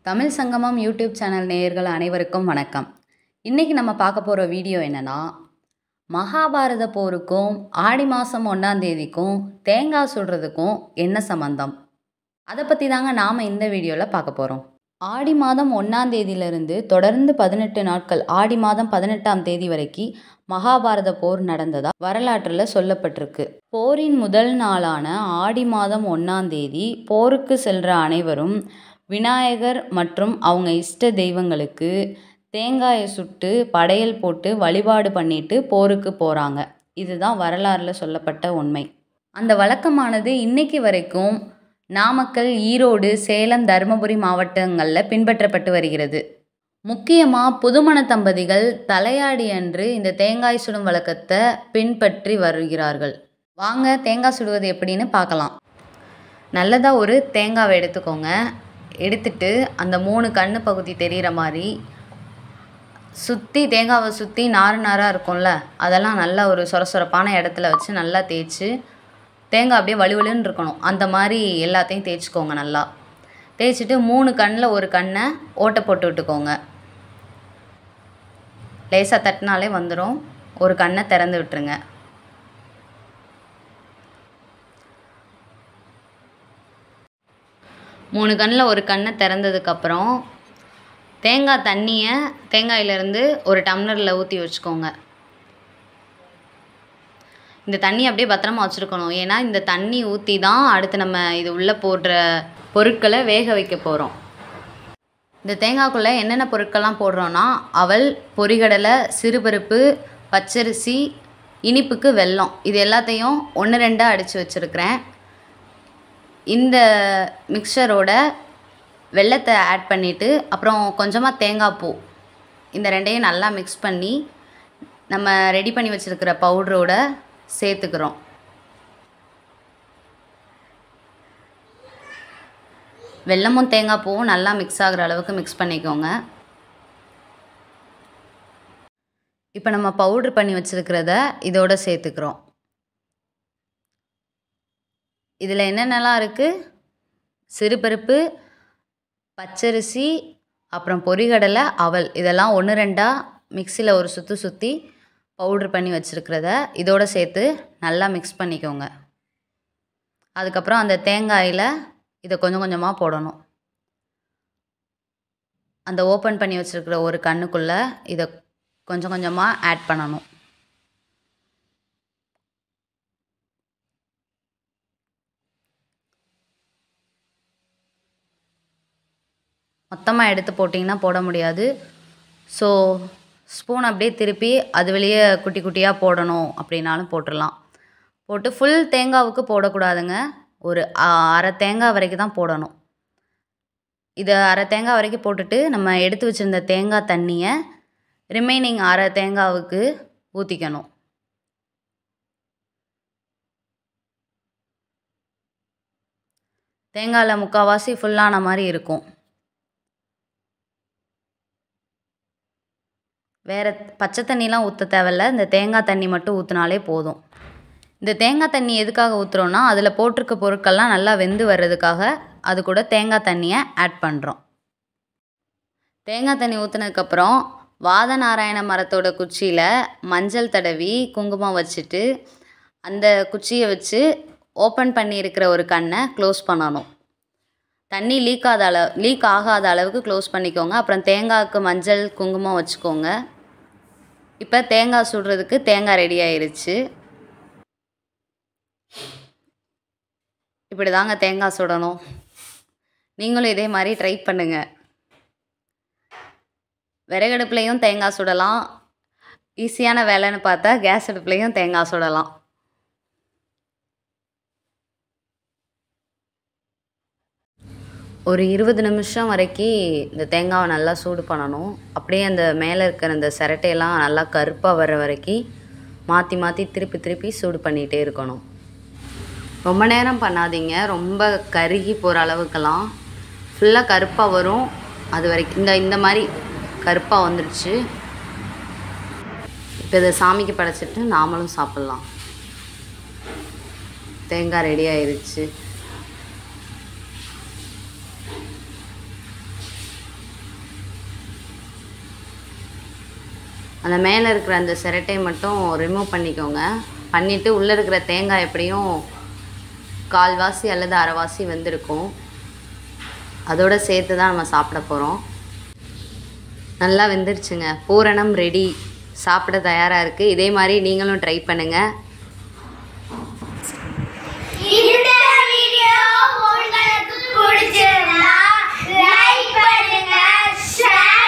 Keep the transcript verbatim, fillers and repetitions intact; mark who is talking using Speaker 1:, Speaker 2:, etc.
Speaker 1: தமிழ் சங்கமம் YouTube channel நேயர்கள் அனைவருக்கும் வணக்கம். இன்றைக்கி நம்ம பார்க்க போகிற வீடியோ என்னென்னா, மகாபாரத போருக்கும் ஆடி மாதம் ஒன்றாம் தேதிக்கும் தேங்காய் சுடுறதுக்கும் என்ன சம்பந்தம், அதை பற்றி தாங்க நாம் இந்த வீடியோவில் பார்க்க போகிறோம். ஆடி மாதம் ஒன்றாம் தேதியிலிருந்து தொடர்ந்து பதினெட்டு நாட்கள் ஆடி மாதம் பதினெட்டாம் தேதி வரைக்கும் மகாபாரத போர் நடந்ததா வரலாற்றில் சொல்லப்பட்டிருக்கு. போரின் முதல் நாளான ஆடி மாதம் ஒன்றாம் தேதி போருக்கு செல்கிற அனைவரும் விநாயகர் மற்றும் அவங்க இஷ்ட தெய்வங்களுக்கு தேங்காயை சுட்டு படையல் போட்டு வழிபாடு பண்ணிட்டு போருக்கு போகிறாங்க. இதுதான் வரலாறில் சொல்லப்பட்ட உண்மை. அந்த வழக்கமானது இன்னைக்கு வரைக்கும் நாமக்கல், ஈரோடு, சேலம், தருமபுரி மாவட்டங்களில் பின்பற்றப்பட்டு வருகிறது. முக்கியமாக புதுமண தம்பதிகள் தலையாடி அன்று இந்த தேங்காய் சுடும் வழக்கத்தை பின்பற்றி வருகிறார்கள். வாங்க தேங்காய் சுடுவது எப்படின்னு பார்க்கலாம். நல்லதாக ஒரு தேங்காவை எடுத்துக்கோங்க. எடுத்துட்டு அந்த மூணு கண்ணு பகுதி தெரிகிற மாதிரி சுற்றி தேங்காவை சுற்றி நாறு நாராக இருக்கும்ல, அதெல்லாம் நல்லா ஒரு சொர சொரப்பான இடத்துல வச்சு நல்லா தேய்ச்சி தேங்காய் அப்படியே வலுவலுன்னு இருக்கணும். அந்த மாதிரி எல்லாத்தையும் தேய்ச்சிக்கோங்க. நல்லா தேய்ச்சிட்டு மூணு கண்ணில் ஒரு கண்ணை ஓட்டை போட்டு விட்டுக்கோங்க. லேசாக தட்டினாலே வந்துடும். ஒரு கண்ணை திறந்து விட்டுருங்க. மூணு கண்ணில் ஒரு கண்ணை திறந்ததுக்கப்புறம் தேங்காய் தண்ணியை தேங்காயிலேருந்து ஒரு டம்ளரில் ஊற்றி வச்சுக்கோங்க. இந்த தண்ணி அப்படியே பத்திரமா வச்சுருக்கணும். ஏன்னா இந்த தண்ணி ஊற்றி தான் அடுத்து நம்ம இது உள்ளே போடுற பொருட்களை வேக வைக்க போகிறோம். இந்த தேங்காய்க்குள்ளே என்னென்ன பொருட்கள்லாம் போடுறோன்னா, அவல், பொரிகடலை, சிறுபருப்பு, பச்சரிசி, இனிப்புக்கு வெல்லம், இது எல்லாத்தையும் ஒன்று ரெண்டாக அடித்து வச்சுருக்கிறேன். இந்த மிக்சரோட வெல்லத்தை ஆட் பண்ணிவிட்டு அப்புறம் கொஞ்சமாக தேங்காய் பூ, இந்த ரெண்டையும் நல்லா மிக்ஸ் பண்ணி நம்ம ரெடி பண்ணி வச்சுருக்கிற பவுடரோட சேர்த்துக்கிறோம். வெல்லமும் தேங்காய் பூவும் நல்லா மிக்ஸ் ஆகிற அளவுக்கு மிக்ஸ் பண்ணிக்கோங்க. இப்போ நம்ம பவுட்ரு பண்ணி வச்சுருக்கிறத இதோட சேர்த்துக்கிறோம். இதில் என்னென்னலாம் இருக்குது? சிறுபருப்பு, பச்சரிசி, அப்புறம் பொரிகடலை, அவல், இதெல்லாம் ஒன்று ரெண்டாக மிக்சியில் ஒரு சுற்றி சுற்றி பவுட்ரு பண்ணி வச்சுருக்கிறத இதோடு சேர்த்து நல்லா மிக்ஸ் பண்ணிக்கோங்க. அதுக்கப்புறம் அந்த தேங்காயில் இதை கொஞ்சம் கொஞ்சமாக போடணும். அந்த ஓப்பன் பண்ணி வச்சுருக்கிற ஒரு கண்ணுக்குள்ளே இதை கொஞ்சம் கொஞ்சமாக ஆட் பண்ணணும். மொத்தமாக எடுத்து போட்டிங்கன்னா போட முடியாது. ஸோ ஸ்பூன் அப்படியே திருப்பி அது வெளியே குட்டி குட்டியாக போடணும் அப்படின்னாலும் போட்டுடலாம். போட்டு ஃபுல் தேங்காவுக்கு போடக்கூடாதுங்க. ஒரு அரை தேங்காய் வரைக்கும் தான் போடணும். இதை அரை தேங்காய் வரைக்கும் போட்டுட்டு நம்ம எடுத்து வச்சுருந்த தேங்காய் தண்ணியை ரிமைனிங் அரை தேங்காவுக்கு ஊற்றிக்கணும். தேங்காயில் முக்கால்வாசி ஃபுல்லான மாதிரி இருக்கும். வேறு பச்சை தண்ணிலாம் ஊற்ற தேவையில்ல. இந்த தேங்காய் தண்ணி மட்டும் ஊற்றினாலே போதும். இந்த தேங்காய் தண்ணி எதுக்காக ஊற்றுறோன்னா, அதில் போட்டிருக்க பொருட்கள்லாம் நல்லா வெந்து வர்றதுக்காக அது கூட தேங்காய் தண்ணியை ஆட் பண்ணுறோம். தேங்காய் தண்ணி ஊற்றினதுக்கப்புறம் வாத நாராயண மரத்தோட குச்சியில் மஞ்சள் தடவி குங்குமம் வச்சுட்டு அந்த குச்சியை வச்சு ஓப்பன் பண்ணியிருக்கிற ஒரு கண்ணை க்ளோஸ் பண்ணணும். தண்ணி லீக் ஆகாத அளவு லீக் ஆகாத அளவுக்கு க்ளோஸ் பண்ணிக்கோங்க. அப்புறம் தேங்காய்க்கு மஞ்சள் குங்குமம் வச்சுக்கோங்க. இப்போ தேங்காய் சுடுறதுக்கு தேங்காய் ரெடி ஆயிடுச்சு. இப்படி தாங்க தேங்காய் சுடணும். நீங்களும் இதே மாதிரி ட்ரை பண்ணுங்கள். விறகடுப்புலையும் தேங்காய் சுடலாம். ஈஸியான வேலைன்னு பார்த்தா கேஸ் அடுப்புலையும் தேங்காய் சுடலாம். ஒரு இருபது நிமிஷம் வரைக்கும் இந்த தேங்காவை நல்லா சூடு பண்ணணும். அப்படியே அந்த மேலே இருக்கிற அந்த சிரட்டையெல்லாம் நல்லா கருப்பாக வர்ற வரைக்கும் மாற்றி மாற்றி திருப்பி திருப்பி சூடு பண்ணிகிட்டே இருக்கணும். ரொம்ப நேரம் பண்ணாதீங்க. ரொம்ப கருகி போகிற அளவுக்கெல்லாம் ஃபுல்லாக கருப்பாக வரும். அது வரைக்கும் இந்த இந்த மாதிரி கருப்பாக வந்துடுச்சு. இப்போ இதை சாமிக்கு படைச்சிட்டு நாமளும் சாப்பிட்லாம். தேங்காய் ரெடி ஆயிடுச்சு. அந்த மேலே இருக்கிற அந்த சிரட்டையை மட்டும் ரிமூவ் பண்ணிக்கோங்க. பண்ணிவிட்டு உள்ளே இருக்கிற தேங்காய் எப்படியும் கால்வாசி அல்லது அரைவாசி வெந்திருக்கும். அதோடு சேர்த்து தான் நம்ம சாப்பிட போகிறோம். நல்லா வெந்துருச்சுங்க. பூரணம் ரெடி, சாப்பிட தயாராக இருக்குது. இதே மாதிரி நீங்களும் ட்ரை பண்ணுங்கள்.
Speaker 2: இந்த வீடியோ உங்களுக்கு பிடிச்சிருந்தா லைக் பண்ணுங்க, ஷேர்